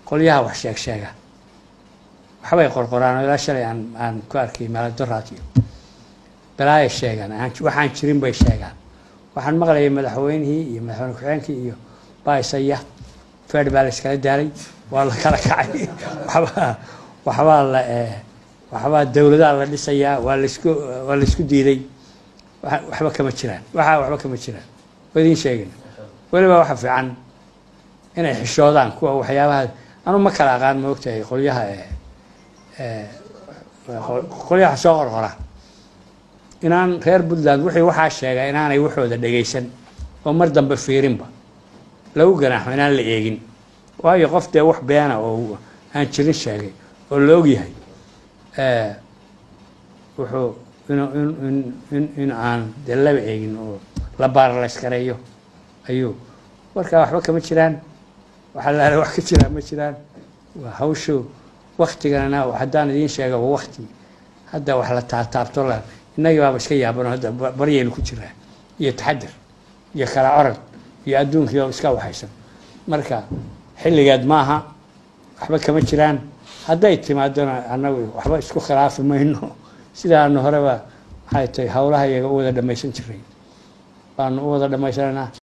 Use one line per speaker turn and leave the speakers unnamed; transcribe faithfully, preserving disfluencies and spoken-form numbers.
qolyaha wax sheeg sheega waxbay qorqoraan ilaa shalay aan aan ku arkay meel daraati balaay sheegan aan waxaan jirin bay sheegaan waxaan maqlayay madaxweynihii iyo madaxweyne ku-xigeenkii iyo baayisaya federal iskala daalay waa la kala kacay waxba waxba la waxba dawladda la dhisaya waa la isku waa la isku diiday waxba kama jiraan waxa waxba kama jiraan wadin sheegin waliba waxa fiican inay xishoodaan kuwa waxyaabaha anu ma kala aqaan ma ogtahay qolyaha ee qolyaha soo qorqora inaan reer Puntland wixii waxa sheegay inaanay waxooda dhageysan oo mar dambe fiirinba lagu ganaaxo inaan la eegin waayo qof dee wax beena oo aan jirin sheegay oo la og yahay ee wuxuu in in in aan dee la eegin oo la baar la iskareeyo ayuu warka waxba kama jiraan waxa la wax ka jira ma jiraan waa hawshu waqtigana haddaan idin sheego waqti hadda wax la taabto la innaga baa iska yaabano hadda baryaynu ku jiraa iyo taxadir iyo kala orod iyo adduunka iyo iska waxaysan marka xilligeed maaha waxba kama jiraan hadday timaadona annagu waxba isku khilaafi mayno sidaan horeba waxay tahay hawlaha iyaga u wada dhamaysan jiray baan u wada dhamaysanaa